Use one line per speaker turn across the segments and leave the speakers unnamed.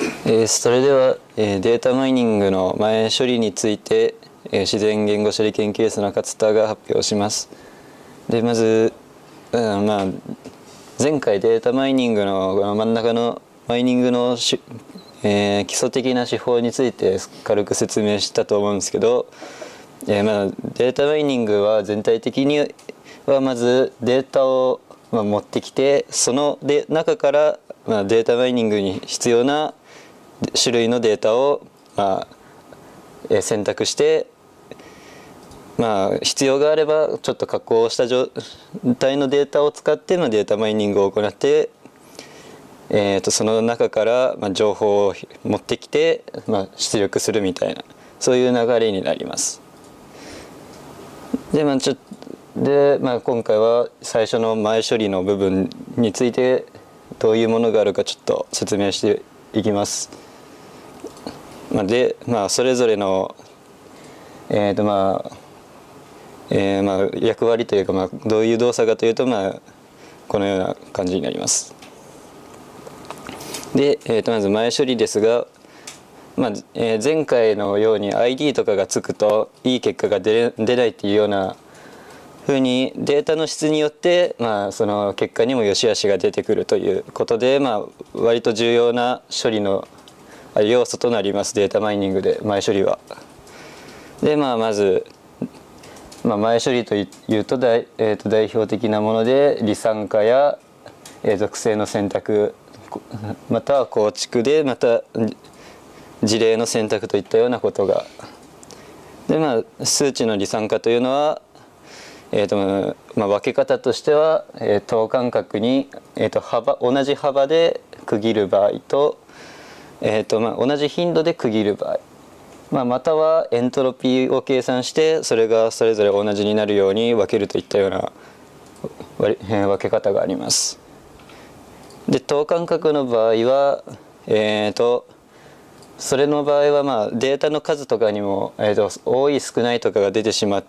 それでは、データマイニングの前処理について、自然言語処理研究室の勝田が発表します。でまず、前回データマイニングの真ん中のマイニングの基礎的な手法について軽く説明したと思うんですけど、データマイニングは全体的にはまずデータを持ってきて、その中からデータマイニングに必要な種類のデータを選択して、必要があればちょっと加工した状態のデータを使ってデータマイニングを行って、その中から情報を持ってきて、出力するみたいな、そういう流れになります。で今回は最初の前処理の部分についてどういうものがあるかちょっと説明していきます。それぞれの役割というか、どういう動作かというと、このような感じになります。で、まず前処理ですが、前回のように ID とかがつくといい結果が出ないっていうようなふうにデータの質によって、その結果にも良し悪しが出てくるということで、割と重要な処理の要素となります、データマイニングで前処理は。でまず前処理というと代表的なもので離散化や属性の選択、または構築でまた事例の選択といったようなことが。で数値の離散化というのは、分け方としては、等間隔に、同じ幅で区切る場合と、同じ頻度で区切る場合、またはエントロピーを計算してそれがそれぞれ同じになるように分けるといったような分け方があります。で等間隔の場合は、それの場合はデータの数とかにも、多い少ないとかが出てしまって、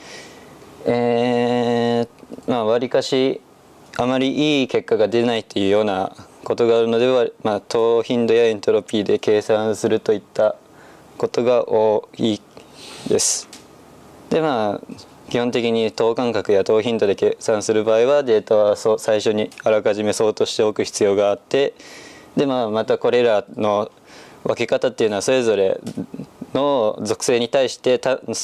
わりかしあまりいい結果が出ないっていうようなことがあるのでは、等頻度やエントロピーで計算するといったことが多いです。で基本的に等間隔や等頻度で計算する場合はデータは最初にあらかじめ相当しておく必要があって、でまたこれらの分け方っていうのはそれぞれの属性に対して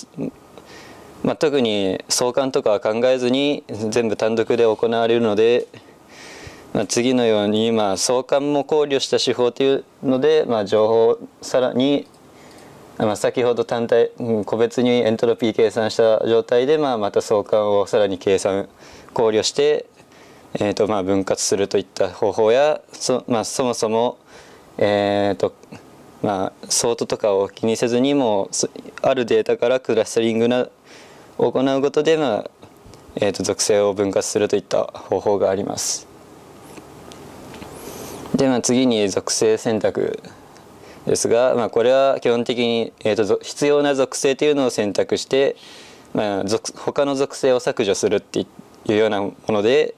特に相関とかは考えずに全部単独で行われるので、次のように相関も考慮した手法というので、情報をさらに先ほど単体個別にエントロピー計算した状態でまた相関をさらに考慮して、分割するといった方法やそもそもソートとかを気にせずにもあるデータからクラスタリングを行うことで、属性を分割するといった方法があります。で次に属性選択ですが、これは基本的に、必要な属性というのを選択して、他の属性を削除するっていうようなもので、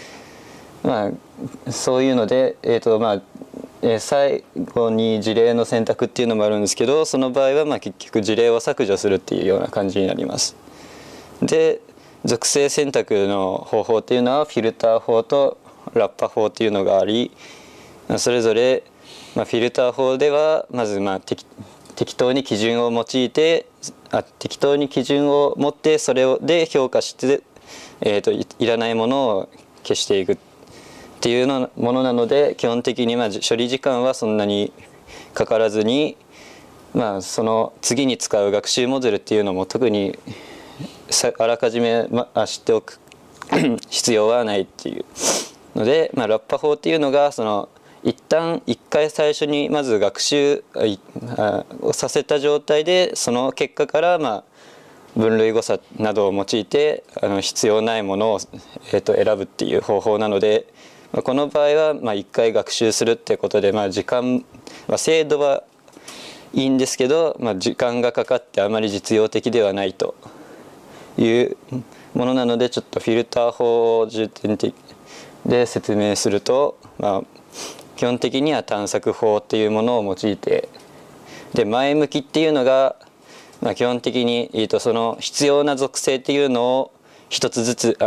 そういうので、最後に事例の選択っていうのもあるんですけど、その場合は結局事例を削除するっていうような感じになります。で属性選択の方法っていうのはフィルター法とラッパ法っていうのがあり、それぞれフィルター法ではまず適当に基準を用いて適当に基準を持ってそれで評価して、いらないものを消していくっていうものなので、基本的に処理時間はそんなにかからずに、その次に使う学習モデルっていうのも特にあらかじめ知っておく必要はないっていうので、ラッパ法っていうのが一回最初にまず学習をさせた状態でその結果から分類誤差などを用いて必要ないものを選ぶっていう方法なので、この場合は一回学習するってことで時間精度はいいんですけど、時間がかかってあまり実用的ではないというものなので、ちょっとフィルター法を重点的で説明すると、 基本的には探索法っていうものを用いて、で前向きっていうのが、基本的に、その必要な属性っていうのを一つずつ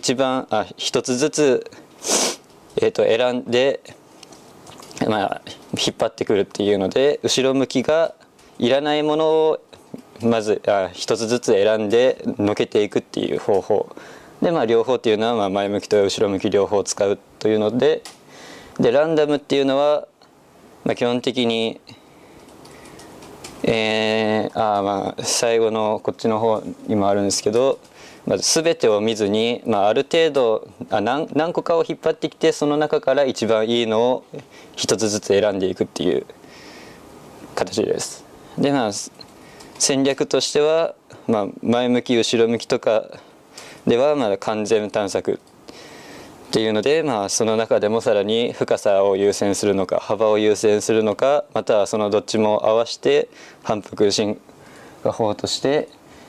選んで、引っ張ってくるっていうので、後ろ向きがいらないものをまず一つずつ選んでのけていくっていう方法で、両方っていうのは前向きと後ろ向き両方使うというので、ランダムっていうのは、基本的に最後のこっちの方にもあるんですけど、まず全てを見ずに、ある程度何個かを引っ張ってきて、その中から一番いいのを一つずつ選んでいくっていう形です。で戦略としては、前向き後ろ向きとかでは完全探索っていうので、その中でもさらに深さを優先するのか幅を優先するのか、またはそのどっちも合わせて反復進化法として、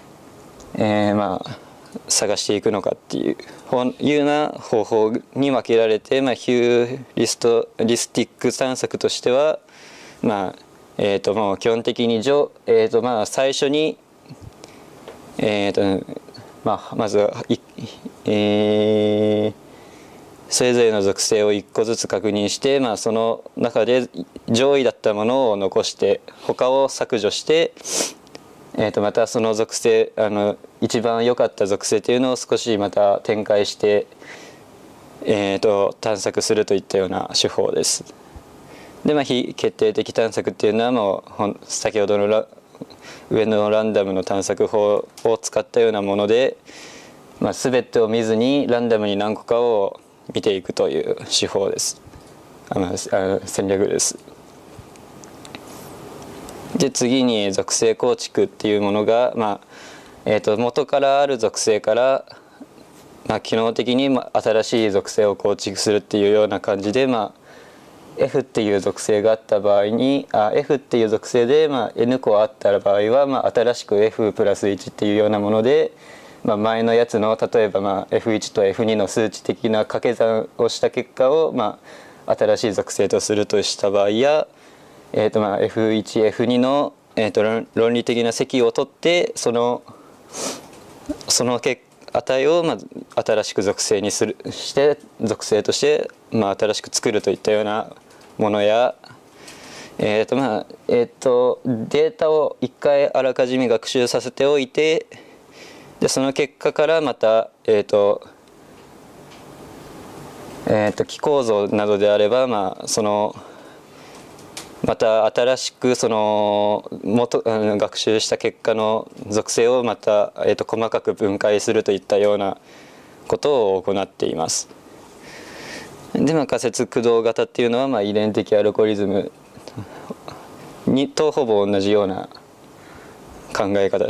探していくのかっていうような方法に分けられて、ヒューリスティック探索としては、もう基本的に最初に、まずはそれぞれの属性を1個ずつ確認して、その中で上位だったものを残して他を削除して、またその属性一番良かった属性というのを少しまた展開して、探索するといったような手法です。で非決定的探索っていうのはもう先ほどの上のランダムの探索法を使ったようなもので、全てを見ずにランダムに何個かを見ていくという手法です。戦略です。で次に属性構築っていうものが、元からある属性から、機能的に新しい属性を構築するっていうような感じで、F っていう属性があった場合にF っていう属性で、N 個あった場合は、新しく F プラス1っていうようなもので、前のやつの例えばF1 と F2 の数値的な掛け算をした結果を、新しい属性とするとした場合や、F1、F2 の、論理的な積を取ってその値を新しく属性にして属性として、新しく作るといったようなものや、データを一回あらかじめ学習させておいて、でその結果からまた機構造などであれば、また新しく学習した結果の属性をまた、細かく分解するといったようなことを行っています。で仮説駆動型っていうのは、遺伝的アルゴリズムとほぼ同じような考え方です。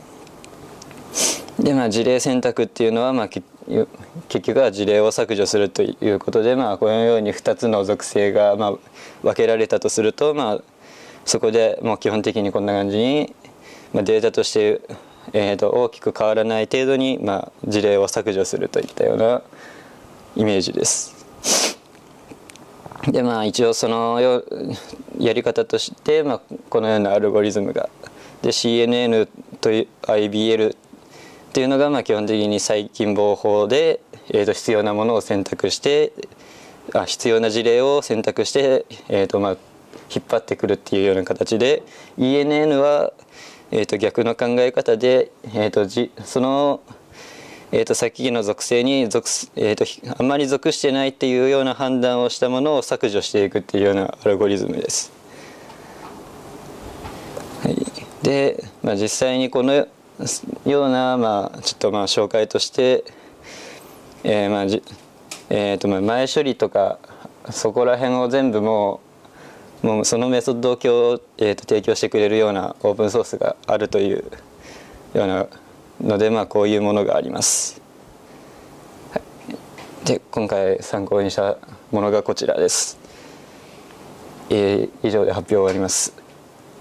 で事例選択っていうのは、結局は事例を削除するということで、このように2つの属性が分けられたとすると、そこでもう基本的にこんな感じに、データとして、大きく変わらない程度に、事例を削除するといったようなイメージです。で一応そのやり方として、このようなアルゴリズムがで CNN という IBL っていうのが基本的に細菌防法で、必要なものを選択して必要な事例を選択して、引っ張ってくるっていうような形で ENN は、逆の考え方で、その、さっきの属性にあんまり属してないっていうような判断をしたものを削除していくっていうようなアルゴリズムです。はい、で、実際にこのような、ちょっと紹介として、前処理とかそこら辺を全部もうそのメソッドを提供してくれるようなオープンソースがあるというようなので、こういうものがあります。はい、で今回参考にしたものがこちらです。以上で発表終わります。